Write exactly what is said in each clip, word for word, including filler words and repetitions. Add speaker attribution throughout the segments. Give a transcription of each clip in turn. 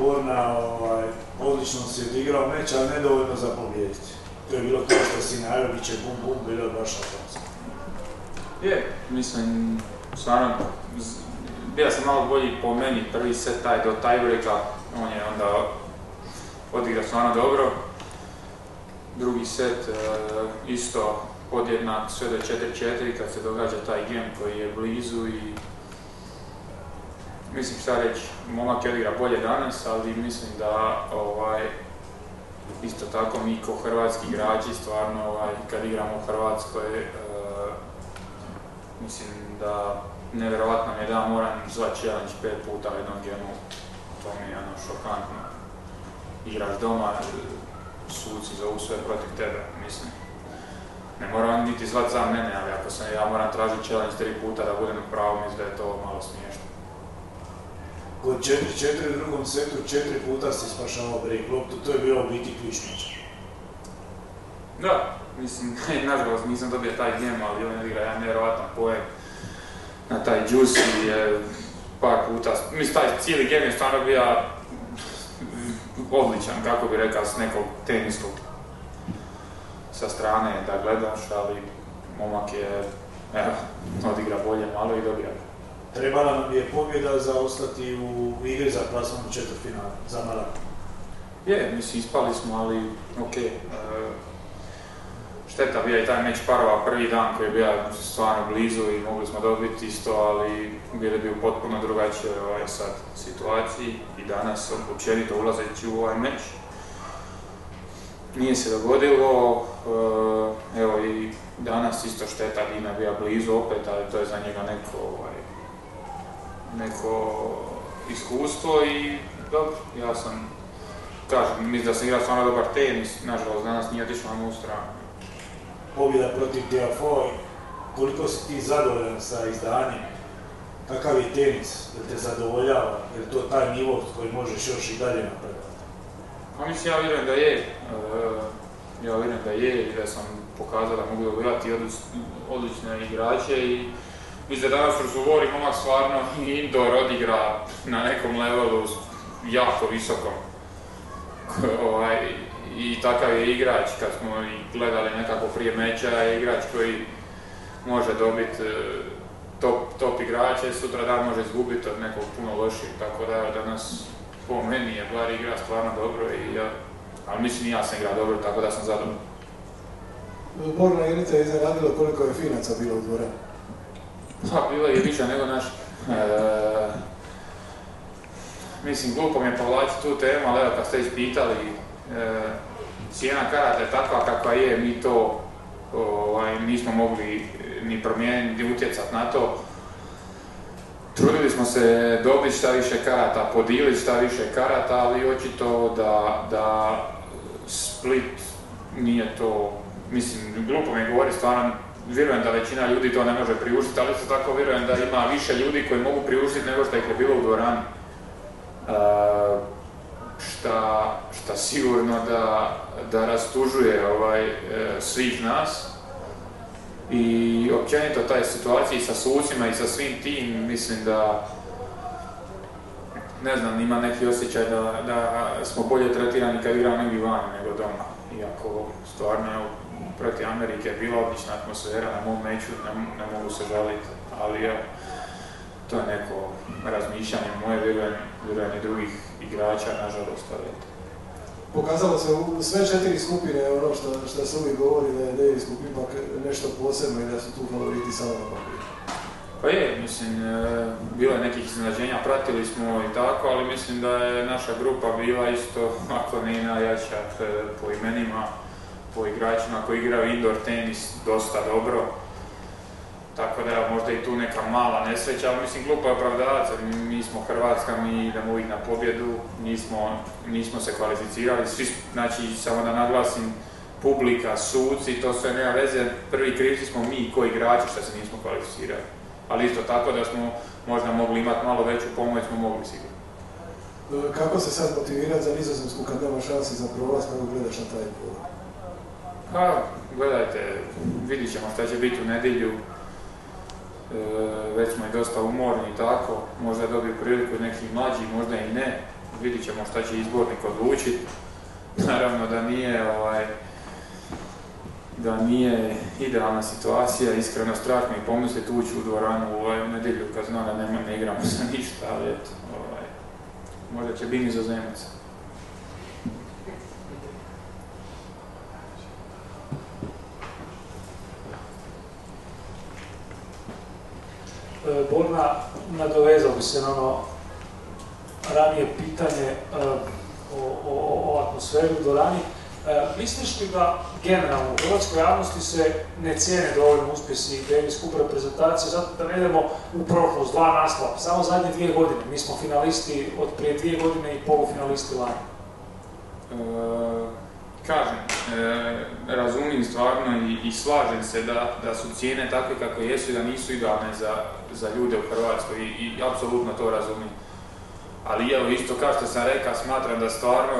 Speaker 1: Borna, odlično si odigrao meč, ali nedovoljno za pobijediti. To je bilo to što si najavio, bit će bum bum, bilo je baš atomsko.
Speaker 2: Je, mislim, stvarno, bio sam malo bolji po meni, prvi set taj do tiebreaka, on je onda odigrao stvarno dobro. Drugi set isto podjednak sve do četiri četiri kad se događa taj game koji je blizu i mislim šta reći, momak je odigra bolje danas, ali mislim da ovaj, isto tako mi ko hrvatski igrači stvarno ovaj, kad igramo u Hrvatskoj e, mislim da nevjerovatno mi je da moram zvat challenge pet puta u jednom gameu, to mi je ono šokantno. Igraš doma, suci zovu sve protiv tebe, mislim. Ne moram niti zvat sam mene, ali ako sam ja moram tražiti challenge tri puta da budem u pravu, mislim da je to malo smiješno.
Speaker 1: Kod četiri četiri u drugom setu četiri puta si spašavao break loptu, to je bilo u biti ključnić.
Speaker 2: Da, mislim, nažalost nisam dobio taj game, ali on je odigra jedan nevjerovatan poen na taj juice i je par puta, mislim taj cijeli game je stvarno bio odličan, kako bi rekao, s nekog teniskog sa strane da gledaš, ali momak je, evo, odigra bolje malo i dobija.
Speaker 1: Trebala nam je pobjeda za ostati u igri za plasman u četvrtfinale, za Malaga.
Speaker 2: Je, mislim, ispali smo, ali okej. Okay. Šteta bio i taj meč parova prvi dan koji je bio stvarno blizu i mogli smo dobiti isto, ali bili bi u potpuno drugačijoj ovaj, sad situaciji i danas općenito ulazeći u ovaj meč. Nije se dogodilo, evo i danas isto šteta, Dina je bio blizu opet, ali to je za njega neko, ovaj, neko iskustvo i dobro, ja sam, kažem, mislim da sam igrao stvarno dobar tenis, nažalost danas nije otišao na moju stranu.
Speaker 1: Pobjeda protiv Tiafoe, koliko si ti zadovoljan sa izdanjem? Kakav je tenis? Jel te zadovoljava? Jel to taj nivo koji možeš još i dalje napraviti?
Speaker 2: Pa mislim, ja vjerujem da je. Ja vjerujem da je i da sam pokazao da mogu dobivati odlične igrače i mislim da danas razgovori momak stvarno indoor odigra na nekom levelu jako visokom. I takav je igrač, kad smo gledali nekako prije meča, je igrač koji može dobiti top, top igrače, sutra dan može izgubiti od nekog puno loših, tako da danas po meni je bar igra stvarno dobro, i ja, ali mislim i ja sam igrao dobro, tako da sam zadovoljan.
Speaker 3: Borna Jenica je iznenadilo koliko je Finaca bilo u dvorani.
Speaker 2: Pa, bilo je više nego naš. E, mislim, glupo mi je povlačiti tu temu, ali evo kad ste ispitali, e, cijena karata je takva kakva je, mi to ovaj, nismo mogli ni promijeniti, ni utjecati na to. Trudili smo se dobiti šta više karata, podijeliti šta više karata, ali očito da, da Split nije to, mislim, glupo mi govori, stvarno vjerujem da većina ljudi to ne može priuštiti, ali isto tako vjerujem da ima više ljudi koji mogu priuštiti nego što ih je bilo u dvorani. Uh, šta, šta sigurno da, da rastužuje ovaj, svih nas. I općenito taj situaciji sa sucima i sa svim tim, mislim da, ne znam, ima neki osjećaj da, da smo bolje tretirani kad igramo negdje vani nego doma. Iako stvarno protiv Amerike je bila odlična atmosfera na mom meču, ne, ne mogu se žaliti, ali ja, to je neko razmišljanje moje, vjerujem, vjerujem i drugih igrača, nažalost, ali eto.
Speaker 3: Pokazalo se u sve četiri skupine ono što, što se uvijek govori da je Davis Cup ipak nešto posebno i da su tu favoriti samo na papiru.
Speaker 2: Pa je, mislim, e, bilo je nekih iznenađenja, pratili smo i tako, ali mislim da je naša grupa bila isto, ako ne i najjača, po imenima, po igračima koji igraju indoor tenis dosta dobro. Tako da možda i tu neka mala nesreća, ali mislim glupo je opravdavac, mi smo Hrvatska, mi idemo uvijek na pobjedu, nismo, nismo se kvalificirali, svi, znači samo da naglasim, publika, suci, to sve nema veze, prvi krivci smo mi koji igrači što se nismo kvalificirali. Ali isto tako da smo možda mogli imati malo veću pomoć, smo mogli sigurno.
Speaker 3: Kako se sad motivirati za Nizozemsku kad nema šansi za prolaz, kako gledaš na taj pol?
Speaker 2: Pa, gledajte, vidit ćemo šta će biti u nedjelju. već smo i dosta umorni i tako, možda dobiju priliku neki mlađi, možda i ne, vidit ćemo šta će izbornik odlučiti. Naravno da nije, ovaj, da nije idealna situacija, iskreno strah mi pomisliti ući u dvoranu ovaj, u nedjelju kad znam da nema, ne igramo za ništa, ali eto, ovaj, možda će biti Nizozemac.
Speaker 4: Borna, nadovezao bi se na ono ranije pitanje o, o, o atmosferi u dvorani. Misliš li da generalno u hrvatskoj javnosti se ne cijene dovoljno uspjesi Davis Cup reprezentacije, zato da ne idemo u prošlost, dva naslova, samo zadnje dvije godine, mi smo finalisti od prije dvije godine i polufinalisti lani.
Speaker 2: E, kažem, e, razumijem stvarno i, i slažem se da, da su cijene takve kako jesu i da nisu idealne za, za ljude u Hrvatskoj i, i apsolutno to razumijem. Ali evo isto kao što sam rekao, smatram da stvarno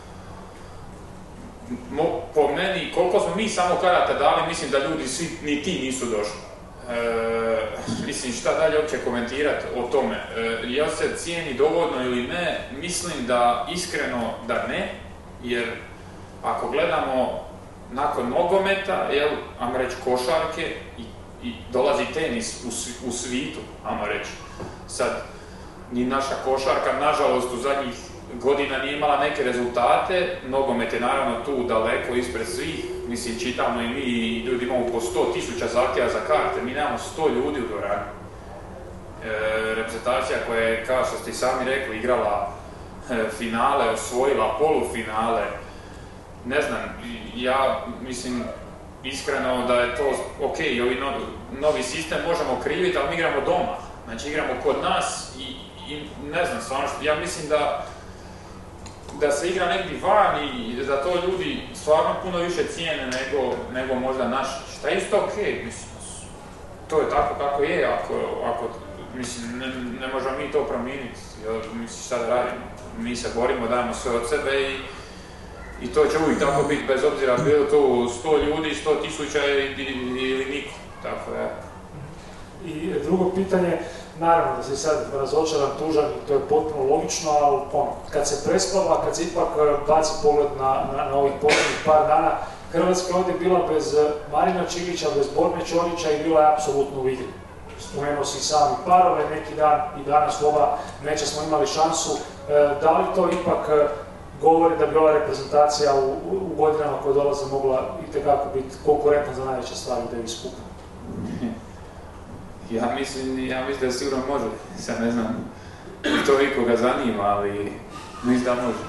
Speaker 2: Mo, po meni, koliko smo mi samo karata dali, mislim da ljudi svi, ni ti nisu došli. E, mislim, šta dalje uopće komentirati o tome. E, jel se cijeni dovoljno ili ne, mislim da iskreno da ne, jer ako gledamo nakon nogometa, jel, ajmo reći košarke i, i dolazi tenis u, u svitu, ajmo reći. Sad, ni naša košarka, nažalost, u zadnjih godina nije imala neke rezultate, nogomet je naravno tu daleko ispred svih, mislim, čitamo i mi i ljudi imamo po sto tisuća zahtjeva za karte, mi nemamo sto ljudi u dvorani. E, reprezentacija koja je, kao što ste i sami rekli, igrala e, finale, osvojila polufinale, ne znam, ja mislim iskreno da je to ok, ovi novi, novi sistem možemo kriviti, ali mi igramo doma, znači igramo kod nas i, i ne znam, stvarno, ja mislim da da se igra negdje van i da to ljudi stvarno puno više cijene nego, nego možda naši. Šta je isto ok, mislim, to je tako kako je, ako, ako mislim, ne, ne možemo mi to promijeniti, mislim, šta da radimo, mi se borimo, dajemo sve od sebe i, i to će uvijek tako biti, bez obzira bilo to sto ljudi, sto tisuća ili niko, tako da.
Speaker 4: I drugo pitanje, naravno da se sad razočaran, tužan, to je potpuno logično, ali ono, kad se prespava, kad se ipak baci pogled na, na, na ovih posljednjih par dana, Hrvatska ovdje bila bez Marina Čilića, bez Borne Čorića i bila je apsolutno u igri. Spomenuo si sami parove, neki dan i danas u ova meča smo imali šansu. Da li to ipak govori da bi ova reprezentacija u, u godinama koje dolaze mogla itekako biti konkurentna za najveće stvari u Davis Cupu?
Speaker 2: Ja mislim, ja mislim da sigurno može, sad ne znam, to ikoga zanima, ali mislim da može.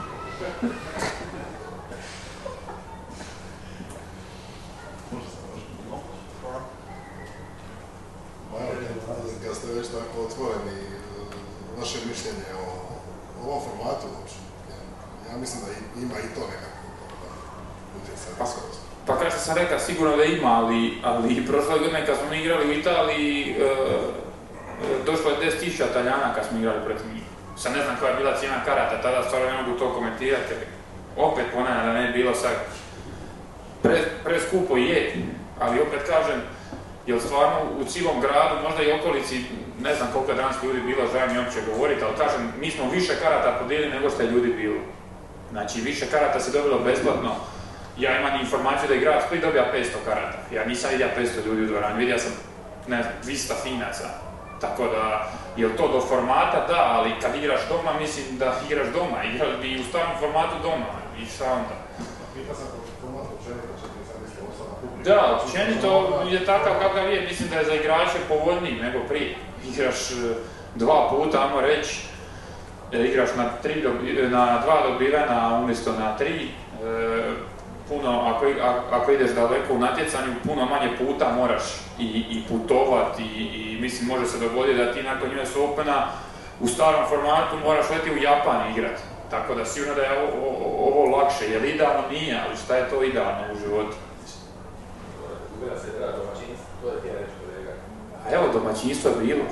Speaker 5: Kad ste već tako otvoreni, vaše mišljenje o ovom formatu uopće? Ja mislim da ima i to nekako utjecaj.
Speaker 2: Pa kao što sam rekao, sigurno da ima, ali, ali prošle godine kad smo mi igrali u Italiji, e, došlo je deset tisuća Talijana kad smo igrali protiv njih. Sad ne znam koja je bila cijena karata, tada stvarno ne mogu to komentirati, opet ponavljam da ne je bilo sad pre, preskupo je, ali opet kažem, jer stvarno u cijelom gradu, možda i okolici, ne znam koliko je danas ljudi bilo, žao mi uopće govoriti, ali kažem, mi smo više karata podijelili nego što je ljudi bilo. Znači, više karata se dobilo besplatno. Ja imam informaciju da je grad Split dobija petsto karata. Ja nisam vidio petsto ljudi u dvorani, vidio sam, ne znam, dvjesto Finaca. Tako da, je to do formata? Da, ali kad igraš doma, mislim da igraš doma. Igraš bi u starom formatu doma. I šta onda?
Speaker 5: Pita sam format općenito, četiri sedam osam na publiku.
Speaker 2: Da, općenito je takav kakav je. Mislim da je za igrače povoljniji nego prije. Igraš dva puta, ajmo reći, igraš na, tri dobi, na dva dobivena umjesto na tri. E, puno, ako, ako ideš daleko u natjecanju, puno manje puta moraš i, i putovati i, i mislim može se dogoditi da ti nakon U S Opena u starom formatu moraš leti u Japan igrati. Tako da sigurno da je ovo, ovo lakše, jer idealno nije, ali šta je to idealno u životu?
Speaker 6: Gleda se da domaćinstvo, to je ti ja reći kolega.
Speaker 2: A evo, domaćinstvo je bilo.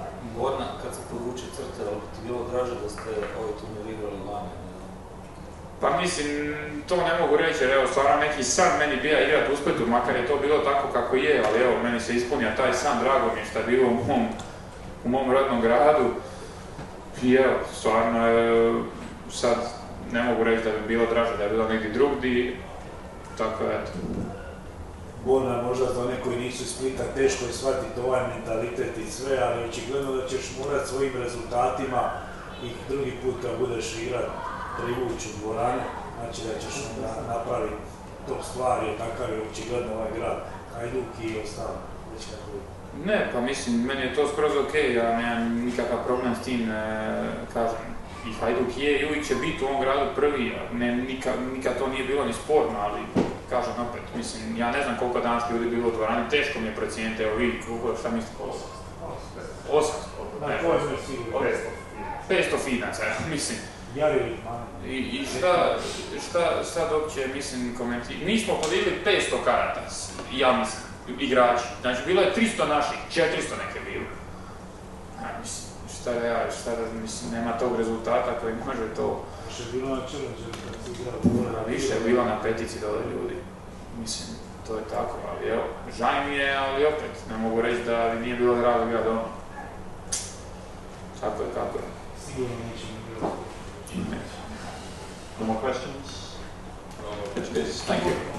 Speaker 6: Borna, kad se podvuče crte, ali ti bilo draže da ste ovaj turnir igrali lani?
Speaker 2: Pa mislim, to ne mogu reći jer evo stvarno neki san meni bija igrat u Splitu, makar je to bilo tako kako je, ali evo meni se ispunio taj san, drago mi je što je bilo u mom, u mom rodnom gradu. I evo, stvarno je, sad ne mogu reći da bi bilo draže da je bilo negdje drugdje, tako eto.
Speaker 1: Borna, možda za one koji nisu iz Splita teško je shvatiti ovaj mentalitet i sve, ali očigledno da ćeš morat svojim rezultatima i drugi put kad budeš igrat privući u dvorani, znači da ćeš onda napraviti top stvari, takav je očigledno ovaj grad, Hajduk i ostalo, već kako je.
Speaker 2: Ne, pa mislim, meni je to skroz ok, ja nemam nikakav problem s tim, e, kažem, i Hajduk je i uvijek će biti u ovom gradu prvi, ne, nikad, nikad to nije bilo ni sporno, ali kažem opet, mislim, ja ne znam koliko danas ljudi bilo u dvorani, teško mi je procijeniti, evo vi, koliko, šta mislite koliko? osamsto, ne, petsto Finaca, mislim. I, i šta, šta sad uopće, mislim, komentirati, mi smo podijelili petsto karata, ja mislim, igrači, znači bilo je tristo naših, četiristo neke bilo. Ja, mislim, šta da ja, šta da, mislim, nema tog rezultata koji može to...
Speaker 1: Više je bilo na challenge, kad si igrao.
Speaker 2: Više je bilo na petici dole ljudi, mislim, to je tako, ali evo, žaj mi je, ali opet, ne mogu reći da nije bilo drago igrati doma. Tako je, tako je.
Speaker 1: Sigurno nećemo igrati.
Speaker 7: No more questions?
Speaker 6: No more questions.
Speaker 7: Thank you.